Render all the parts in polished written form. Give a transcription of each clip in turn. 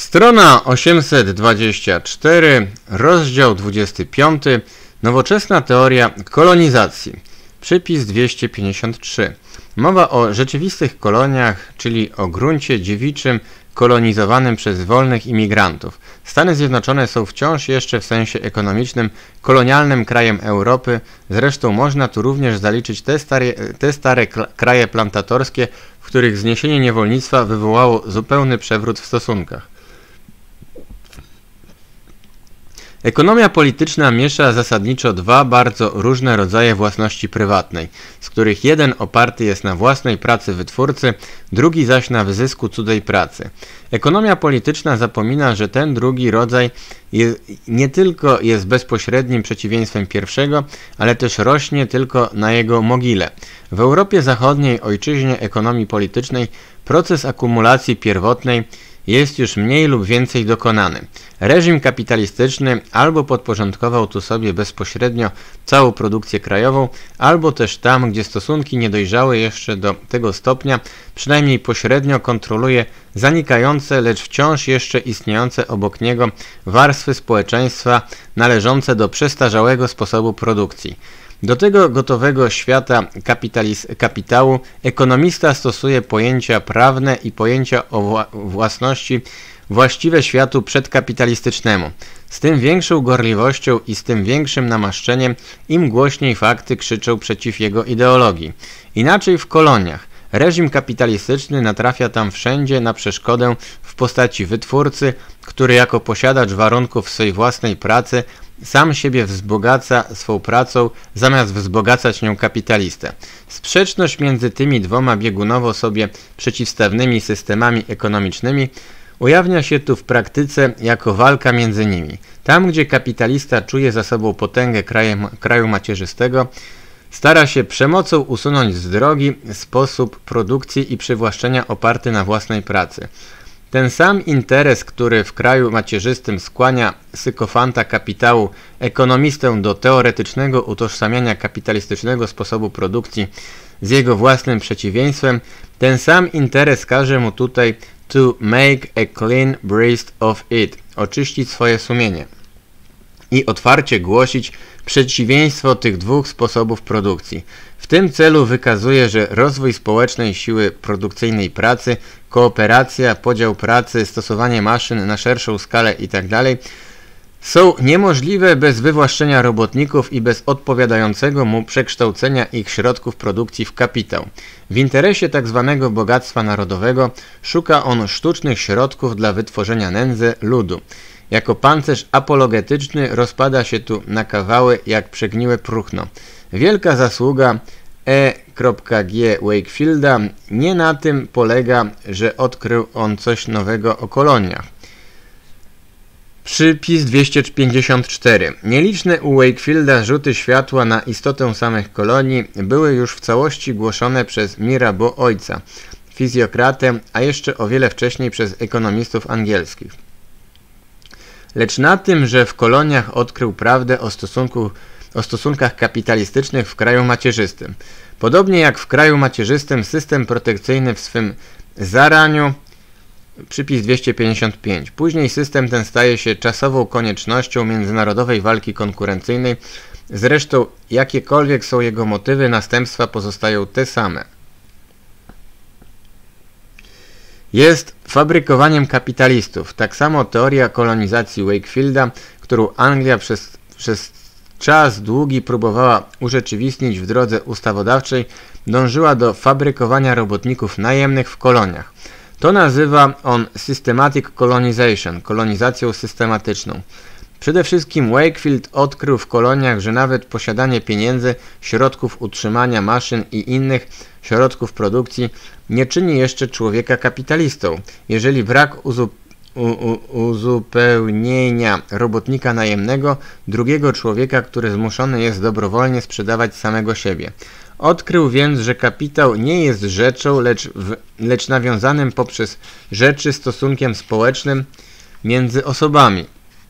Strona 824, rozdział 25. Nowoczesna teoria kolonizacji. Przypis 253. Mowa o rzeczywistych koloniach, czyli o gruncie dziewiczym kolonizowanym przez wolnych imigrantów. Stany Zjednoczone są wciąż jeszcze w sensie ekonomicznym kolonialnym krajem Europy, zresztą można tu również zaliczyć te stare kraje plantatorskie, w których zniesienie niewolnictwa wywołało zupełny przewrót w stosunkach. Ekonomia polityczna miesza zasadniczo dwa bardzo różne rodzaje własności prywatnej, z których jeden oparty jest na własnej pracy wytwórcy, drugi zaś na wyzysku cudzej pracy. Ekonomia polityczna zapomina, że ten drugi rodzaj nie tylko jest bezpośrednim przeciwieństwem pierwszego, ale też rośnie tylko na jego mogile. W Europie Zachodniej, ojczyźnie ekonomii politycznej, proces akumulacji pierwotnej jest już mniej lub więcej dokonany. Reżim kapitalistyczny albo podporządkował tu sobie bezpośrednio całą produkcję krajową, albo też tam, gdzie stosunki nie dojrzały jeszcze do tego stopnia, przynajmniej pośrednio kontroluje zanikające, lecz wciąż jeszcze istniejące obok niego warstwy społeczeństwa należące do przestarzałego sposobu produkcji. Do tego gotowego świata kapitału ekonomista stosuje pojęcia prawne i pojęcia o własności właściwe światu przedkapitalistycznemu. Z tym większą gorliwością i z tym większym namaszczeniem, im głośniej fakty krzyczą przeciw jego ideologii. Inaczej w koloniach. Reżim kapitalistyczny natrafia tam wszędzie na przeszkodę w postaci wytwórcy, który jako posiadacz warunków swej własnej pracy sam siebie wzbogaca swą pracą, zamiast wzbogacać nią kapitalistę. Sprzeczność między tymi dwoma biegunowo sobie przeciwstawnymi systemami ekonomicznymi ujawnia się tu w praktyce jako walka między nimi. Tam, gdzie kapitalista czuje za sobą potęgę kraju macierzystego, stara się przemocą usunąć z drogi sposób produkcji i przywłaszczenia oparty na własnej pracy. Ten sam interes, który w kraju macierzystym skłania sykofanta kapitału, ekonomistę do teoretycznego utożsamiania kapitalistycznego sposobu produkcji z jego własnym przeciwieństwem, ten sam interes każe mu tutaj to make a clean breast of it, oczyścić swoje sumienie i otwarcie głosić przeciwieństwo tych dwóch sposobów produkcji. W tym celu wykazuje, że rozwój społecznej siły produkcyjnej pracy, kooperacja, podział pracy, stosowanie maszyn na szerszą skalę itd. są niemożliwe bez wywłaszczenia robotników i bez odpowiadającego mu przekształcenia ich środków produkcji w kapitał. W interesie tzw. bogactwa narodowego szuka on sztucznych środków dla wytworzenia nędzy ludu. Jako pancerz apologetyczny rozpada się tu na kawały jak przegniłe próchno. Wielka zasługa E.G. Wakefielda nie na tym polega, że odkrył on coś nowego o koloniach. Przypis 254. Nieliczne u Wakefielda rzuty światła na istotę samych kolonii były już w całości głoszone przez Mirabeau ojca, fizjokratę, a jeszcze o wiele wcześniej przez ekonomistów angielskich. Lecz na tym, że w koloniach odkrył prawdę o stosunkach kapitalistycznych w kraju macierzystym. Podobnie jak w kraju macierzystym system protekcyjny w swym zaraniu, przypis 255. Później system ten staje się czasową koniecznością międzynarodowej walki konkurencyjnej. Zresztą jakiekolwiek są jego motywy, następstwa pozostają te same. Jest fabrykowaniem kapitalistów. Tak samo teoria kolonizacji Wakefielda, którą Anglia przez czas długi próbowała urzeczywistnić w drodze ustawodawczej, dążyła do fabrykowania robotników najemnych w koloniach. To nazywa on systematic colonization, kolonizacją systematyczną. Przede wszystkim Wakefield odkrył w koloniach, że nawet posiadanie pieniędzy, środków utrzymania, maszyn i innych środków produkcji nie czyni jeszcze człowieka kapitalistą. Jeżeli brak uzupełnienia robotnika najemnego, drugiego człowieka, który zmuszony jest dobrowolnie sprzedawać samego siebie. Odkrył więc, że kapitał nie jest rzeczą, lecz nawiązanym poprzez rzeczy stosunkiem społecznym między osobami.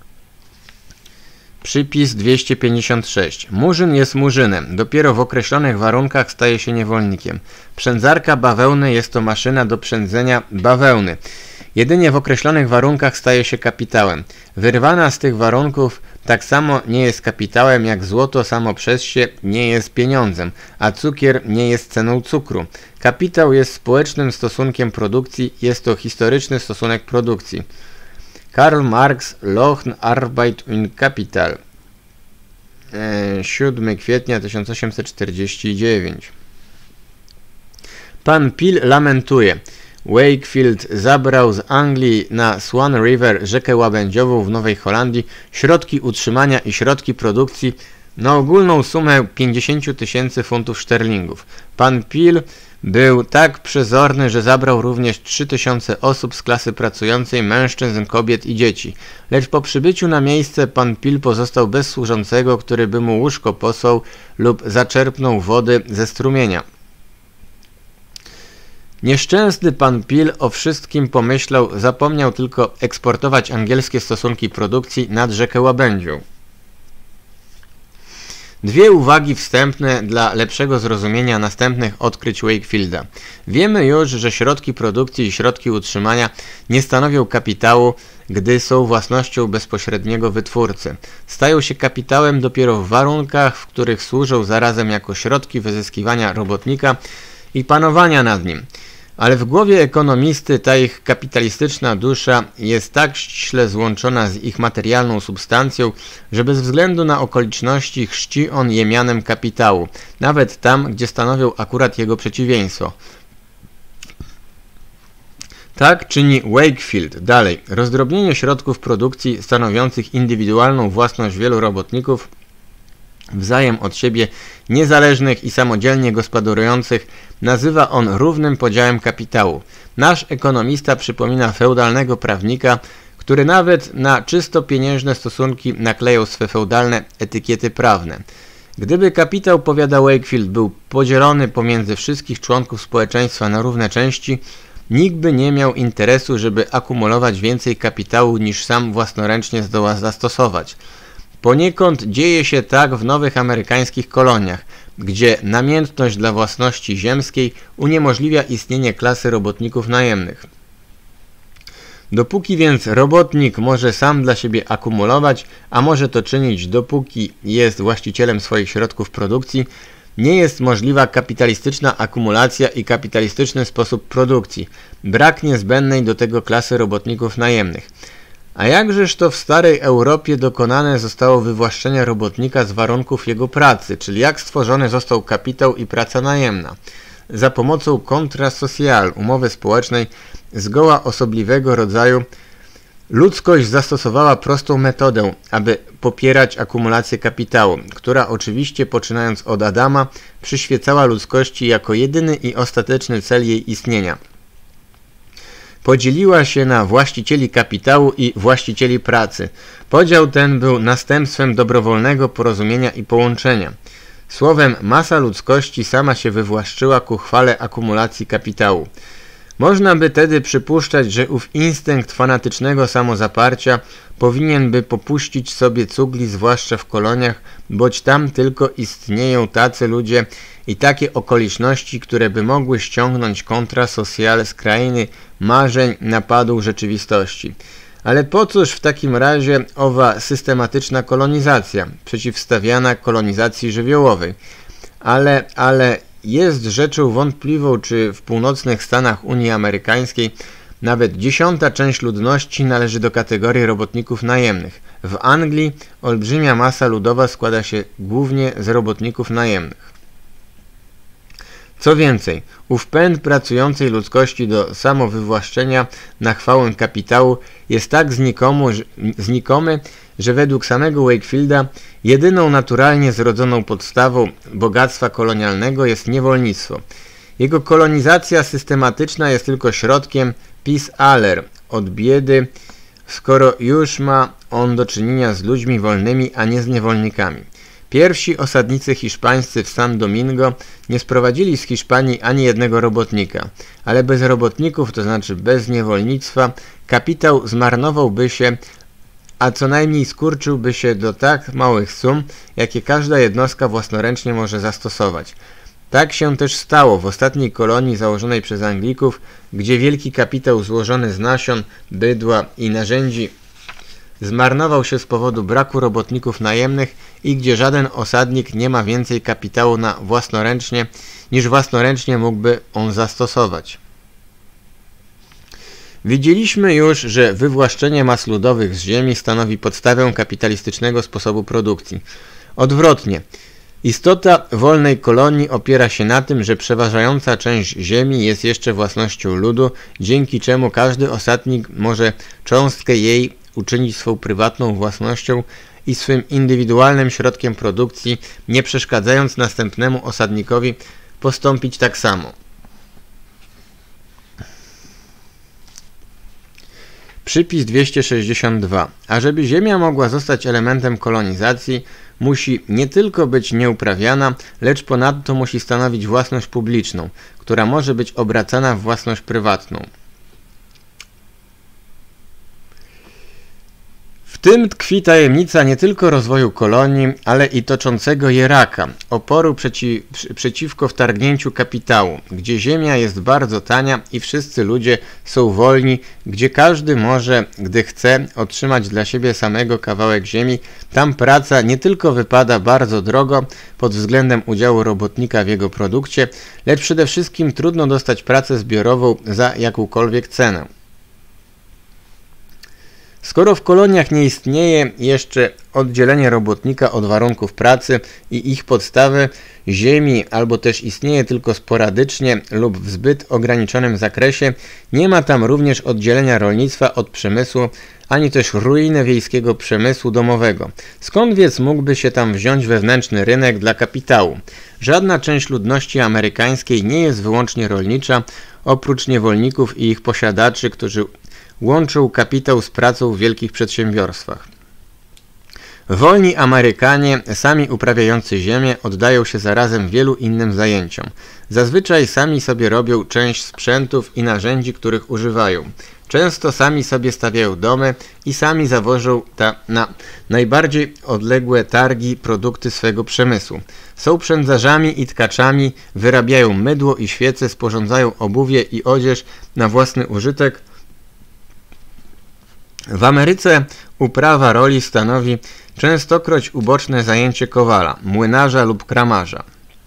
Przypis 256. Murzyn jest murzynem. Dopiero w określonych warunkach staje się niewolnikiem. Przędzarka bawełny jest to maszyna do przędzenia bawełny. Jedynie w określonych warunkach staje się kapitałem. Wyrwana z tych warunków tak samo nie jest kapitałem, jak złoto samo przez się nie jest pieniądzem, a cukier nie jest ceną cukru. Kapitał jest społecznym stosunkiem produkcji, jest to historyczny stosunek produkcji. Karl Marx, Lohn, Arbeit und Kapital. 7 kwietnia 1849. Pan Peel lamentuje. Wakefield zabrał z Anglii na Swan River, rzekę łabędziową w Nowej Holandii, środki utrzymania i środki produkcji na ogólną sumę 50 000 funtów szterlingów. Pan Peel był tak przezorny, że zabrał również 3000 osób z klasy pracującej, mężczyzn, kobiet i dzieci. Lecz po przybyciu na miejsce pan Peel pozostał bez służącego, który by mu łóżko posłał lub zaczerpnął wody ze strumienia. Nieszczęsny pan Peel o wszystkim pomyślał, zapomniał tylko eksportować angielskie stosunki produkcji nad rzekę łabędzią. Dwie uwagi wstępne dla lepszego zrozumienia następnych odkryć Wakefielda. Wiemy już, że środki produkcji i środki utrzymania nie stanowią kapitału, gdy są własnością bezpośredniego wytwórcy. Stają się kapitałem dopiero w warunkach, w których służą zarazem jako środki wyzyskiwania robotnika i panowania nad nim. Ale w głowie ekonomisty ta ich kapitalistyczna dusza jest tak ściśle złączona z ich materialną substancją, że bez względu na okoliczności chrzci on je mianem kapitału, nawet tam, gdzie stanowią akurat jego przeciwieństwo. Tak czyni Wakefield. Dalej, rozdrobnienie środków produkcji stanowiących indywidualną własność wielu robotników, wzajem od siebie niezależnych i samodzielnie gospodarujących, nazywa on równym podziałem kapitału. Nasz ekonomista przypomina feudalnego prawnika, który nawet na czysto pieniężne stosunki naklejał swe feudalne etykiety prawne. Gdyby kapitał, powiada Wakefield, był podzielony pomiędzy wszystkich członków społeczeństwa na równe części, nikt by nie miał interesu, żeby akumulować więcej kapitału niż sam własnoręcznie zdoła zastosować. Poniekąd dzieje się tak w nowych amerykańskich koloniach, gdzie namiętność dla własności ziemskiej uniemożliwia istnienie klasy robotników najemnych. Dopóki więc robotnik może sam dla siebie akumulować, a może to czynić dopóki jest właścicielem swoich środków produkcji, nie jest możliwa kapitalistyczna akumulacja i kapitalistyczny sposób produkcji. Brak niezbędnej do tego klasy robotników najemnych. A jakżeż to w starej Europie dokonane zostało wywłaszczenie robotnika z warunków jego pracy, czyli jak stworzony został kapitał i praca najemna? Za pomocą contrat social, umowy społecznej zgoła osobliwego rodzaju, ludzkość zastosowała prostą metodę, aby popierać akumulację kapitału, która oczywiście, poczynając od Adama, przyświecała ludzkości jako jedyny i ostateczny cel jej istnienia. Podzieliła się na właścicieli kapitału i właścicieli pracy. Podział ten był następstwem dobrowolnego porozumienia i połączenia. Słowem, masa ludzkości sama się wywłaszczyła ku chwale akumulacji kapitału. Można by tedy przypuszczać, że ów instynkt fanatycznego samozaparcia powinien by popuścić sobie cugli, zwłaszcza w koloniach, boć tam tylko istnieją tacy ludzie i takie okoliczności, które by mogły ściągnąć contrat social z krainy marzeń na padł rzeczywistości. Ale po cóż w takim razie owa systematyczna kolonizacja, przeciwstawiana kolonizacji żywiołowej? Ale jest rzeczą wątpliwą, czy w północnych Stanach Unii Amerykańskiej nawet 10. część ludności należy do kategorii robotników najemnych. W Anglii olbrzymia masa ludowa składa się głównie z robotników najemnych. Co więcej, ów pęd pracującej ludzkości do samowywłaszczenia na chwałę kapitału jest tak znikomy, że według samego Wakefielda jedyną naturalnie zrodzoną podstawą bogactwa kolonialnego jest niewolnictwo. Jego kolonizacja systematyczna jest tylko środkiem pis aller, od biedy, skoro już ma on do czynienia z ludźmi wolnymi, a nie z niewolnikami. Pierwsi osadnicy hiszpańscy w San Domingo nie sprowadzili z Hiszpanii ani jednego robotnika, ale bez robotników, to znaczy bez niewolnictwa, kapitał zmarnowałby się, a co najmniej skurczyłby się do tak małych sum, jakie każda jednostka własnoręcznie może zastosować. Tak się też stało w ostatniej kolonii założonej przez Anglików, gdzie wielki kapitał złożony z nasion, bydła i narzędzi zmarnował się z powodu braku robotników najemnych i gdzie żaden osadnik nie ma więcej kapitału niż własnoręcznie mógłby on zastosować. Widzieliśmy już, że wywłaszczenie mas ludowych z ziemi stanowi podstawę kapitalistycznego sposobu produkcji. Odwrotnie, istota wolnej kolonii opiera się na tym, że przeważająca część ziemi jest jeszcze własnością ludu, dzięki czemu każdy osadnik może cząstkę jej uczynić swą prywatną własnością i swym indywidualnym środkiem produkcji, nie przeszkadzając następnemu osadnikowi postąpić tak samo. Przypis 262. Ażeby ziemia mogła zostać elementem kolonizacji, musi nie tylko być nieuprawiana, lecz ponadto musi stanowić własność publiczną, która może być obracana w własność prywatną. W tym tkwi tajemnica nie tylko rozwoju kolonii, ale i toczącego je raka, oporu przeciwko wtargnięciu kapitału, gdzie ziemia jest bardzo tania i wszyscy ludzie są wolni, gdzie każdy może, gdy chce, otrzymać dla siebie samego kawałek ziemi. Tam praca nie tylko wypada bardzo drogo pod względem udziału robotnika w jego produkcie, lecz przede wszystkim trudno dostać pracę zbiorową za jakąkolwiek cenę. Skoro w koloniach nie istnieje jeszcze oddzielenie robotnika od warunków pracy i ich podstawy ziemi, albo też istnieje tylko sporadycznie lub w zbyt ograniczonym zakresie, nie ma tam również oddzielenia rolnictwa od przemysłu, ani też ruiny wiejskiego przemysłu domowego. Skąd więc mógłby się tam wziąć wewnętrzny rynek dla kapitału? Żadna część ludności amerykańskiej nie jest wyłącznie rolnicza, oprócz niewolników i ich posiadaczy, którzy łączył kapitał z pracą w wielkich przedsiębiorstwach. Wolni Amerykanie, sami uprawiający ziemię, oddają się zarazem wielu innym zajęciom. Zazwyczaj sami sobie robią część sprzętów i narzędzi, których używają. Często sami sobie stawiają domy i sami zawożą na najbardziej odległe targi produkty swego przemysłu. Są przędzarzami i tkaczami, wyrabiają mydło i świece, sporządzają obuwie i odzież na własny użytek. W Ameryce uprawa roli stanowi częstokroć uboczne zajęcie kowala, młynarza lub kramarza.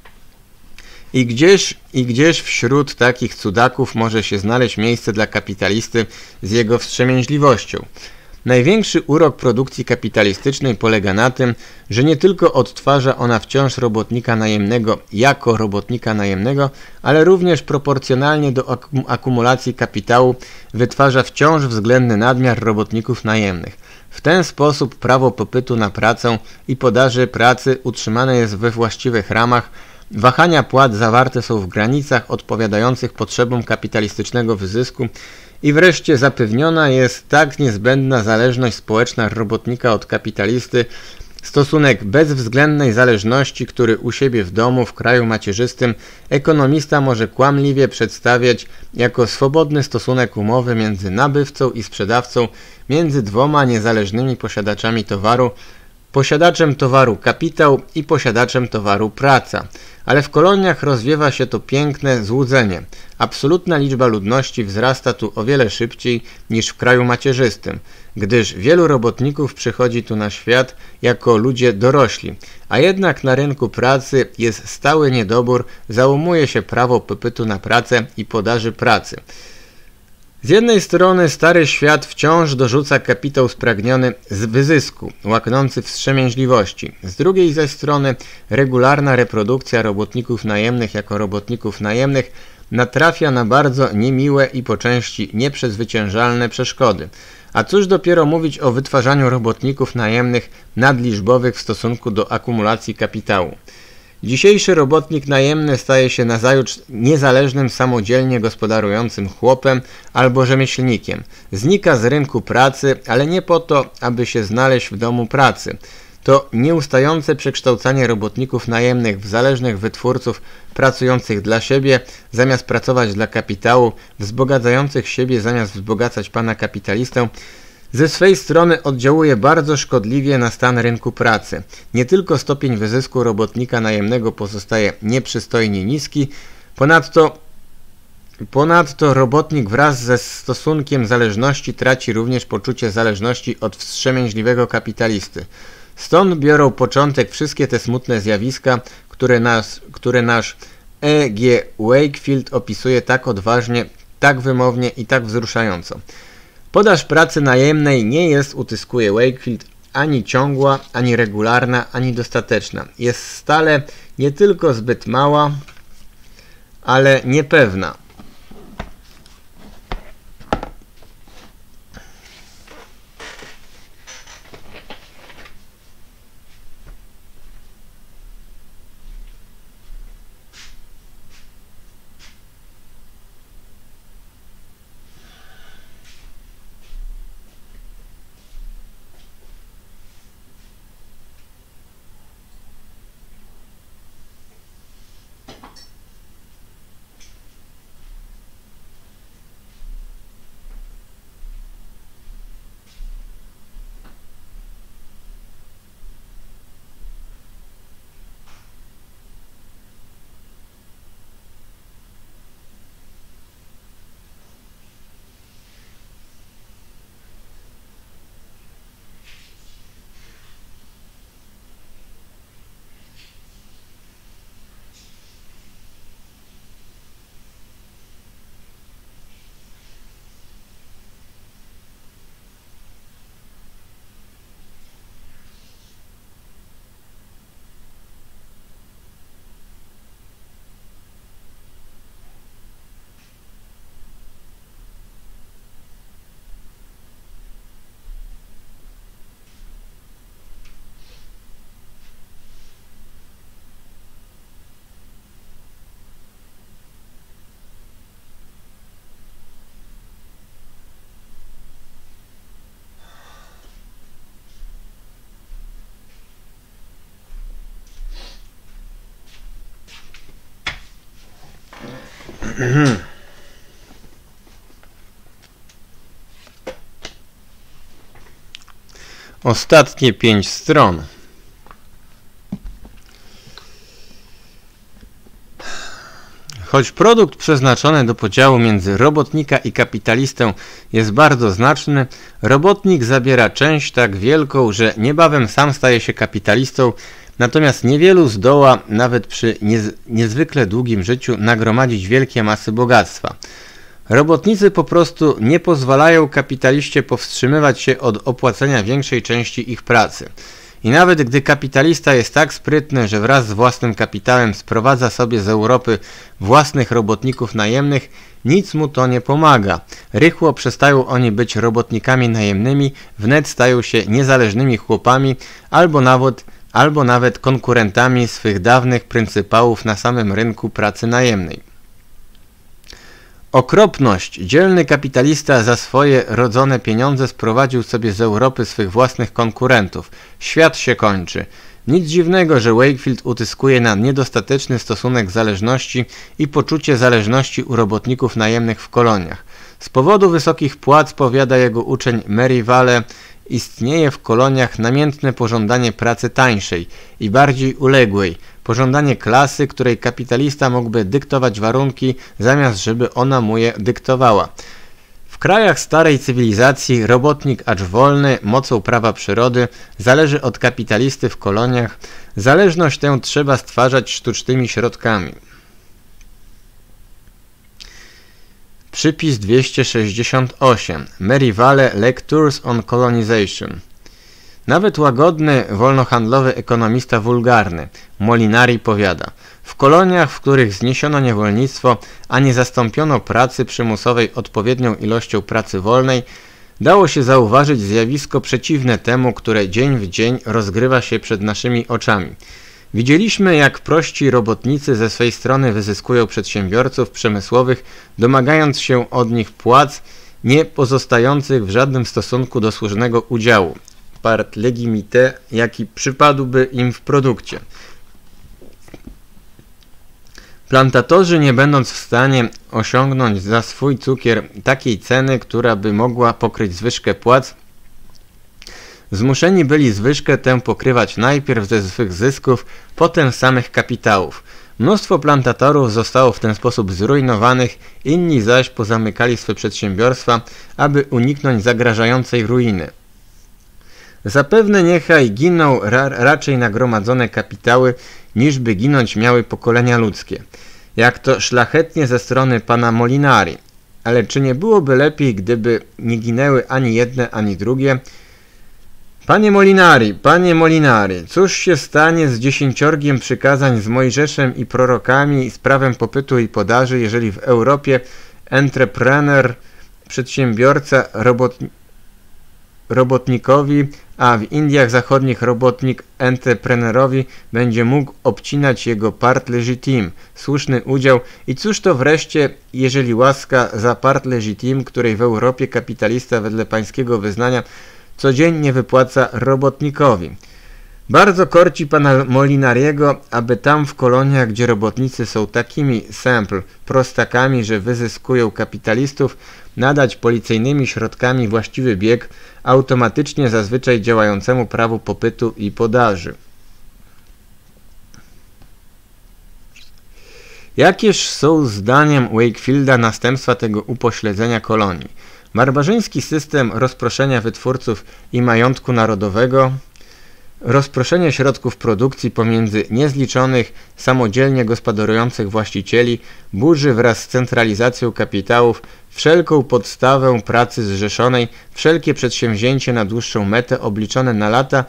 I gdzież wśród takich cudaków może się znaleźć miejsce dla kapitalisty z jego wstrzemięźliwością? Największy urok produkcji kapitalistycznej polega na tym, że nie tylko odtwarza ona wciąż robotnika najemnego jako robotnika najemnego, ale również proporcjonalnie do akumulacji kapitału wytwarza wciąż względny nadmiar robotników najemnych. W ten sposób prawo popytu na pracę i podaży pracy utrzymane jest we właściwych ramach, wahania płat zawarte są w granicach odpowiadających potrzebom kapitalistycznego wyzysku i wreszcie zapewniona jest tak niezbędna zależność społeczna robotnika od kapitalisty, stosunek bezwzględnej zależności, który u siebie w domu, w kraju macierzystym, ekonomista może kłamliwie przedstawiać jako swobodny stosunek umowy między nabywcą i sprzedawcą, między dwoma niezależnymi posiadaczami towaru, posiadaczem towaru kapitał i posiadaczem towaru praca. Ale w koloniach rozwiewa się to piękne złudzenie. Absolutna liczba ludności wzrasta tu o wiele szybciej niż w kraju macierzystym, gdyż wielu robotników przychodzi tu na świat jako ludzie dorośli, a jednak na rynku pracy jest stały niedobór, załamuje się prawo popytu na pracę i podaży pracy. Z jednej strony stary świat wciąż dorzuca kapitał spragniony z wyzysku, łaknący wstrzemięźliwości. Z drugiej zaś strony regularna reprodukcja robotników najemnych jako robotników najemnych natrafia na bardzo niemiłe i po części nieprzezwyciężalne przeszkody. A cóż dopiero mówić o wytwarzaniu robotników najemnych nadliczbowych w stosunku do akumulacji kapitału. Dzisiejszy robotnik najemny staje się nazajutrz niezależnym, samodzielnie gospodarującym chłopem albo rzemieślnikiem. Znika z rynku pracy, ale nie po to, aby się znaleźć w domu pracy. To nieustające przekształcanie robotników najemnych w zależnych wytwórców pracujących dla siebie, zamiast pracować dla kapitału, wzbogacających siebie, zamiast wzbogacać pana kapitalistę, ze swej strony oddziałuje bardzo szkodliwie na stan rynku pracy. Nie tylko stopień wyzysku robotnika najemnego pozostaje nieprzystojnie niski, ponadto robotnik wraz ze stosunkiem zależności traci również poczucie zależności od wstrzemięźliwego kapitalisty. Stąd biorą początek wszystkie te smutne zjawiska, które nasz E.G. Wakefield opisuje tak odważnie, tak wymownie i tak wzruszająco. Podaż pracy najemnej nie jest, utyskuje Wakefield, ani ciągła, ani regularna, ani dostateczna. Jest stale nie tylko zbyt mała, ale niepewna. Ostatnie 5 stron. Choć produkt przeznaczony do podziału między robotnika i kapitalistę jest bardzo znaczny, robotnik zabiera część tak wielką, że niebawem sam staje się kapitalistą, natomiast niewielu zdoła, nawet przy niezwykle długim życiu, nagromadzić wielkie masy bogactwa. Robotnicy po prostu nie pozwalają kapitaliście powstrzymywać się od opłacenia większej części ich pracy. I nawet gdy kapitalista jest tak sprytny, że wraz z własnym kapitałem sprowadza sobie z Europy własnych robotników najemnych, nic mu to nie pomaga. Rychło przestają oni być robotnikami najemnymi, wnet stają się niezależnymi chłopami albo nawet konkurentami swych dawnych pryncypałów na samym rynku pracy najemnej. Okropność! Dzielny kapitalista za swoje rodzone pieniądze sprowadził sobie z Europy swych własnych konkurentów. Świat się kończy. Nic dziwnego, że Wakefield utyskuje na niedostateczny stosunek zależności i poczucie zależności u robotników najemnych w koloniach. Z powodu wysokich płac, powiada jego uczeń Merivale, istnieje w koloniach namiętne pożądanie pracy tańszej i bardziej uległej, pożądanie klasy, której kapitalista mógłby dyktować warunki, zamiast żeby ona mu je dyktowała. W krajach starej cywilizacji robotnik, acz wolny, mocą prawa przyrody, zależy od kapitalisty w koloniach. Zależność tę trzeba stwarzać sztucznymi środkami. Przypis 268. Merivale Lectures on Colonization. Nawet łagodny, wolnohandlowy ekonomista wulgarny, Molinari, powiada: w koloniach, w których zniesiono niewolnictwo, a nie zastąpiono pracy przymusowej odpowiednią ilością pracy wolnej, dało się zauważyć zjawisko przeciwne temu, które dzień w dzień rozgrywa się przed naszymi oczami. Widzieliśmy, jak prości robotnicy ze swej strony wyzyskują przedsiębiorców przemysłowych, domagając się od nich płac nie pozostających w żadnym stosunku do słusznego udziału, part legimité, jaki przypadłby im w produkcie. Plantatorzy, nie będąc w stanie osiągnąć za swój cukier takiej ceny, która by mogła pokryć zwyżkę płac, Zmuszeni byli zwyżkę tę pokrywać najpierw ze swych zysków, potem samych kapitałów. Mnóstwo plantatorów zostało w ten sposób zrujnowanych, inni zaś pozamykali swe przedsiębiorstwa, aby uniknąć zagrażającej ruiny. Zapewne niechaj giną raczej nagromadzone kapitały, niż by ginąć miały pokolenia ludzkie. Jak to szlachetnie ze strony pana Molinari. Ale czy nie byłoby lepiej, gdyby nie ginęły ani jedne, ani drugie? Panie Molinari, cóż się stanie z 10 przykazań z Mojżeszem i prorokami i z prawem popytu i podaży, jeżeli w Europie entrepreneur, przedsiębiorca robotnikowi, a w Indiach Zachodnich robotnik entrepreneurowi będzie mógł obcinać jego part légitime, słuszny udział i cóż to wreszcie, jeżeli łaska za part légitime, której w Europie kapitalista wedle pańskiego wyznania codziennie wypłaca robotnikowi. Bardzo korci pana Molinariego, aby tam w koloniach, gdzie robotnicy są takimi simple, prostakami, że wyzyskują kapitalistów, nadać policyjnymi środkami właściwy bieg, automatycznie zazwyczaj działającemu prawu popytu i podaży. Jakież są zdaniem Wakefielda następstwa tego upośledzenia kolonii? Barbarzyński system rozproszenia wytwórców i majątku narodowego, rozproszenie środków produkcji pomiędzy niezliczonych, samodzielnie gospodarujących właścicieli, burzy wraz z centralizacją kapitałów wszelką podstawę pracy zrzeszonej, wszelkie przedsięwzięcie na dłuższą metę obliczone na lata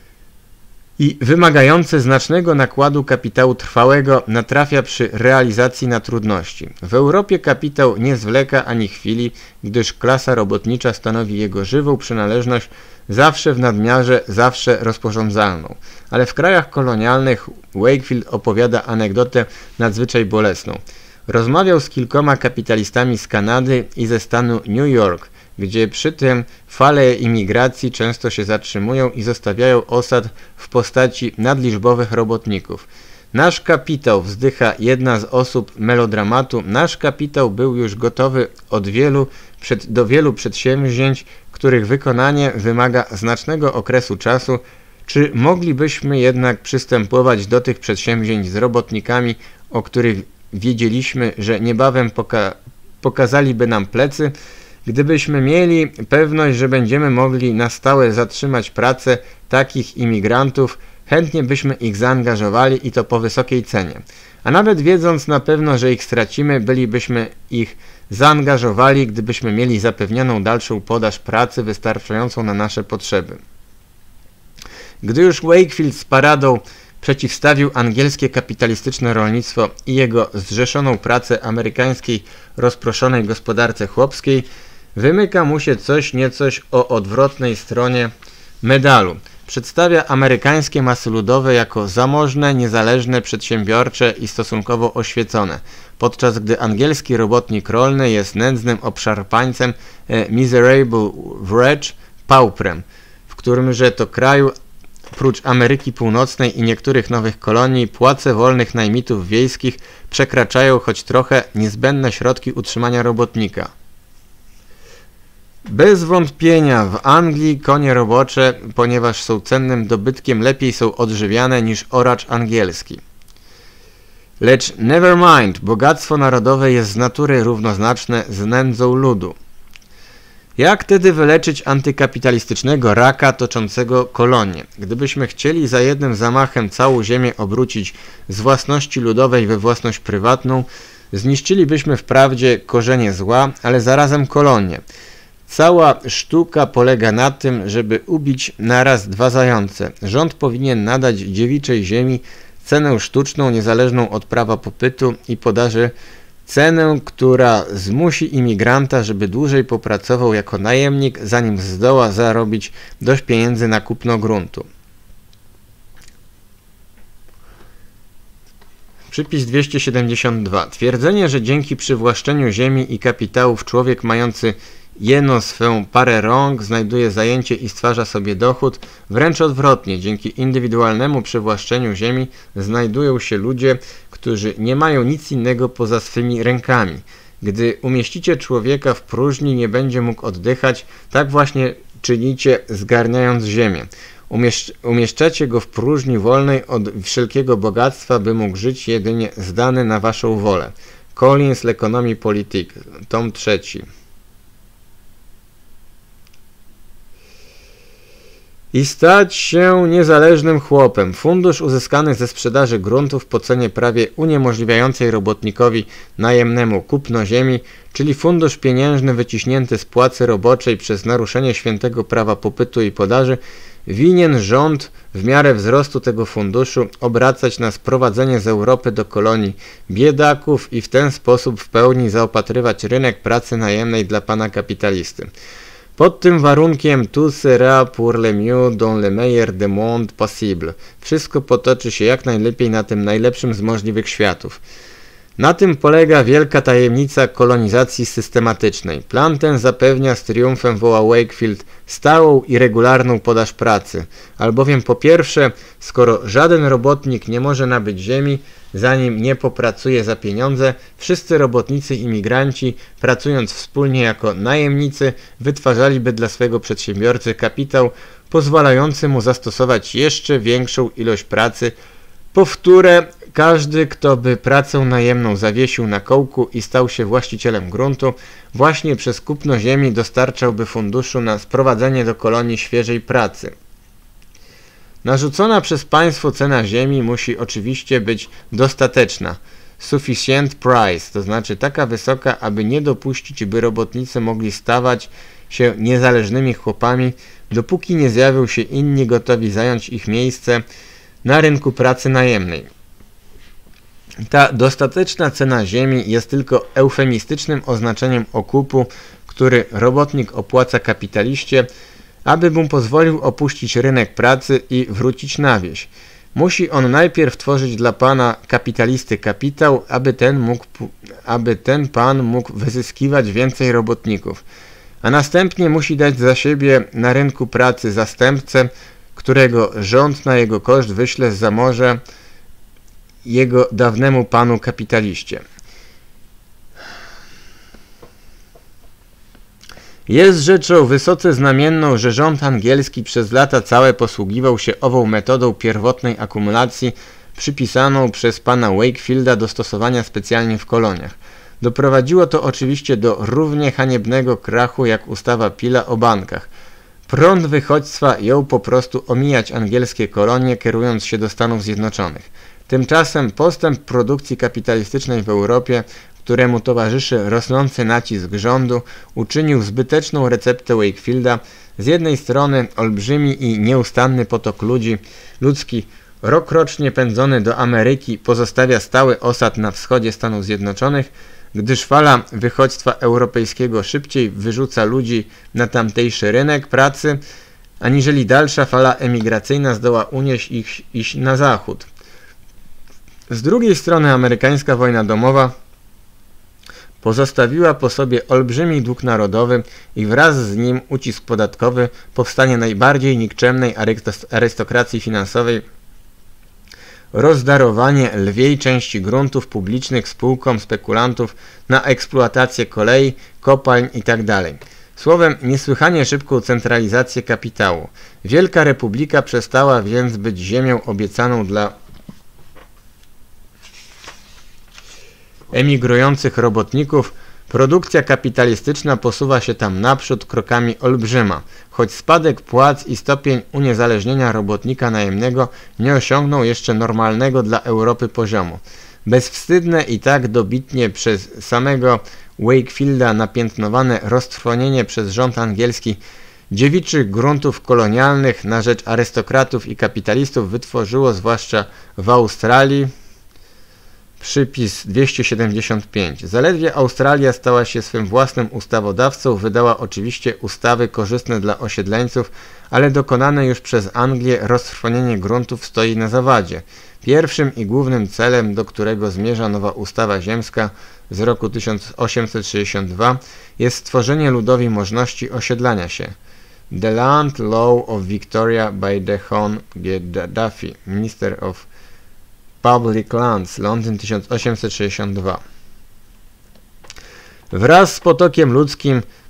i wymagające znacznego nakładu kapitału trwałego natrafia przy realizacji na trudności. W Europie kapitał nie zwleka ani chwili, gdyż klasa robotnicza stanowi jego żywą przynależność, zawsze w nadmiarze, zawsze rozporządzalną. Ale w krajach kolonialnych Wakefield opowiada anegdotę nadzwyczaj bolesną. Rozmawiał z kilkoma kapitalistami z Kanady i ze stanu New York, gdzie przy tym fale imigracji często się zatrzymują i zostawiają osad w postaci nadliczbowych robotników. Nasz kapitał, wzdycha jedna z osób melodramatu, nasz kapitał był już gotowy do wielu przedsięwzięć, których wykonanie wymaga znacznego okresu czasu. Czy moglibyśmy jednak przystępować do tych przedsięwzięć z robotnikami, o których wiedzieliśmy, że niebawem pokazaliby nam plecy? Gdybyśmy mieli pewność, że będziemy mogli na stałe zatrzymać pracę takich imigrantów, chętnie byśmy ich zaangażowali i to po wysokiej cenie. A nawet wiedząc na pewno, że ich stracimy, bylibyśmy ich zaangażowali, gdybyśmy mieli zapewnioną dalszą podaż pracy wystarczającą na nasze potrzeby. Gdy już Wakefield z paradą przeciwstawił angielskie kapitalistyczne rolnictwo i jego zrzeszoną pracę amerykańskiej rozproszonej gospodarce chłopskiej, wymyka mu się coś niecoś o odwrotnej stronie medalu. Przedstawia amerykańskie masy ludowe jako zamożne, niezależne, przedsiębiorcze i stosunkowo oświecone, podczas gdy angielski robotnik rolny jest nędznym obszarpańcem, miserable wretch, pauprem, w którymże to kraju prócz Ameryki Północnej i niektórych nowych kolonii płace wolnych najmitów wiejskich przekraczają choć trochę niezbędne środki utrzymania robotnika. Bez wątpienia w Anglii konie robocze, ponieważ są cennym dobytkiem, lepiej są odżywiane niż oracz angielski. Lecz never mind, bogactwo narodowe jest z natury równoznaczne z nędzą ludu. Jak tedy wyleczyć antykapitalistycznego raka toczącego kolonie? Gdybyśmy chcieli za jednym zamachem całą ziemię obrócić z własności ludowej we własność prywatną, zniszczylibyśmy wprawdzie korzenie zła, ale zarazem kolonię. Cała sztuka polega na tym, żeby ubić naraz dwa zające. Rząd powinien nadać dziewiczej ziemi cenę sztuczną, niezależną od prawa popytu i podaży, cenę, która zmusi imigranta, żeby dłużej popracował jako najemnik, zanim zdoła zarobić dość pieniędzy na kupno gruntu. Przypis 272. Twierdzenie, że dzięki przywłaszczeniu ziemi i kapitałów człowiek mający jeno swą parę rąk znajduje zajęcie i stwarza sobie dochód, wręcz odwrotnie, dzięki indywidualnemu przywłaszczeniu ziemi znajdują się ludzie, którzy nie mają nic innego poza swymi rękami. Gdy umieścicie człowieka w próżni, nie będzie mógł oddychać, tak właśnie czynicie, zgarniając ziemię. Umieszczacie go w próżni wolnej od wszelkiego bogactwa, by mógł żyć jedynie zdany na waszą wolę. Collins, L'Economie Politique, tom 3. I stać się niezależnym chłopem. Fundusz uzyskany ze sprzedaży gruntów po cenie prawie uniemożliwiającej robotnikowi najemnemu kupno ziemi, czyli fundusz pieniężny wyciśnięty z płacy roboczej przez naruszenie świętego prawa popytu i podaży, winien rząd w miarę wzrostu tego funduszu obracać na sprowadzenie z Europy do kolonii biedaków i w ten sposób w pełni zaopatrywać rynek pracy najemnej dla pana kapitalisty. Pod tym warunkiem tout sera pour le mieux dans le meilleur des mondes possible. Wszystko potoczy się jak najlepiej na tym najlepszym z możliwych światów. Na tym polega wielka tajemnica kolonizacji systematycznej. Plan ten zapewnia, z triumfem woła Wakefield, stałą i regularną podaż pracy. Albowiem po pierwsze, skoro żaden robotnik nie może nabyć ziemi, zanim nie popracuje za pieniądze, wszyscy robotnicy imigranci, pracując wspólnie jako najemnicy, wytwarzaliby dla swego przedsiębiorcy kapitał pozwalający mu zastosować jeszcze większą ilość pracy, po wtóre każdy, kto by pracę najemną zawiesił na kołku i stał się właścicielem gruntu, właśnie przez kupno ziemi dostarczałby funduszu na sprowadzenie do kolonii świeżej pracy. Narzucona przez państwo cena ziemi musi oczywiście być dostateczna, sufficient price, to znaczy taka wysoka, aby nie dopuścić, by robotnicy mogli stawać się niezależnymi chłopami, dopóki nie zjawią się inni gotowi zająć ich miejsce na rynku pracy najemnej. Ta dostateczna cena ziemi jest tylko eufemistycznym oznaczeniem okupu, który robotnik opłaca kapitaliście, aby mu pozwolił opuścić rynek pracy i wrócić na wieś. Musi on najpierw tworzyć dla pana kapitalisty kapitał, aby ten pan mógł wyzyskiwać więcej robotników, a następnie musi dać za siebie na rynku pracy zastępcę, którego rząd na jego koszt wyśle za morze jego dawnemu panu kapitaliście. Jest rzeczą wysoce znamienną, że rząd angielski przez lata całe posługiwał się ową metodą pierwotnej akumulacji przypisaną przez pana Wakefielda do stosowania specjalnie w koloniach. Doprowadziło to oczywiście do równie haniebnego krachu jak ustawa Pila o bankach. Prąd wychodźstwa jął po prostu omijać angielskie kolonie, kierując się do Stanów Zjednoczonych. Tymczasem postęp produkcji kapitalistycznej w Europie, któremu towarzyszy rosnący nacisk rządu, uczynił zbyteczną receptę Wakefielda. Z jednej strony olbrzymi i nieustanny potok ludzki, rokrocznie pędzony do Ameryki, pozostawia stały osad na wschodzie Stanów Zjednoczonych, gdyż fala wychodźstwa europejskiego szybciej wyrzuca ludzi na tamtejszy rynek pracy, aniżeli dalsza fala emigracyjna zdoła unieść ich iść na zachód. Z drugiej strony amerykańska wojna domowa pozostawiła po sobie olbrzymi dług narodowy i wraz z nim ucisk podatkowy, powstanie najbardziej nikczemnej arystokracji finansowej, rozdarowanie lwiej części gruntów publicznych spółkom spekulantów na eksploatację kolei, kopalń itd. Słowem, niesłychanie szybką centralizację kapitału. Wielka Republika przestała więc być ziemią obiecaną dla emigrujących robotników. Produkcja kapitalistyczna posuwa się tam naprzód krokami olbrzyma, choć spadek płac i stopień uniezależnienia robotnika najemnego nie osiągnął jeszcze normalnego dla Europy poziomu. Bezwstydne i tak dobitnie przez samego Wakefielda napiętnowane roztrwonienie przez rząd angielski dziewiczych gruntów kolonialnych na rzecz arystokratów i kapitalistów wytworzyło zwłaszcza w Australii. Przypis 275. Zaledwie Australia stała się swym własnym ustawodawcą, wydała oczywiście ustawy korzystne dla osiedleńców, ale dokonane już przez Anglię roztrwonienie gruntów stoi na zawadzie. Pierwszym i głównym celem, do którego zmierza nowa ustawa ziemska z roku 1862, jest stworzenie ludowi możliwości osiedlania się. The Land Law of Victoria by the Hon. G. Duffy, Minister of Public Lands, Londyn 1862. Wraz z potokiem ludzkim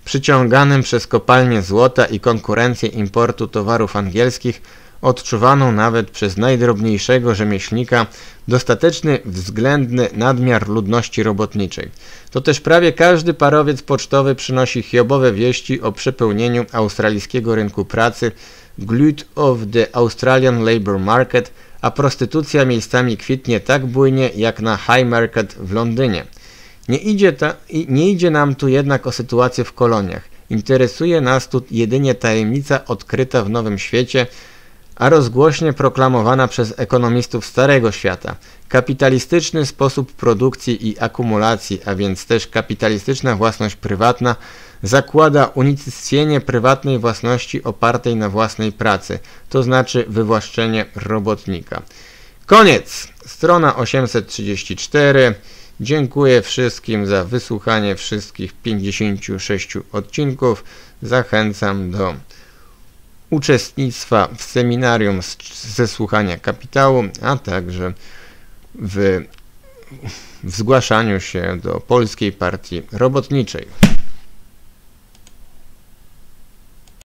przyciąganym przez kopalnie złota i konkurencję importu towarów angielskich, odczuwaną nawet przez najdrobniejszego rzemieślnika dostateczny względny nadmiar ludności robotniczej. To też prawie każdy parowiec pocztowy przynosi hiobowe wieści o przepełnieniu australijskiego rynku pracy, glut of the Australian Labour Market, a prostytucja miejscami kwitnie tak bujnie jak na High Market w Londynie. Nie idzie nam tu jednak o sytuację w koloniach. Interesuje nas tu jedynie tajemnica odkryta w Nowym Świecie, a rozgłośnie proklamowana przez ekonomistów Starego Świata. Kapitalistyczny sposób produkcji i akumulacji, a więc też kapitalistyczna własność prywatna, zakłada unicestwienie prywatnej własności opartej na własnej pracy, to znaczy wywłaszczenie robotnika. Koniec! Strona 834. Dziękuję wszystkim za wysłuchanie wszystkich 56 odcinków. Zachęcam do uczestnictwa w seminarium ze słuchania kapitału, a także w zgłaszaniu się do Polskiej Partii Robotniczej.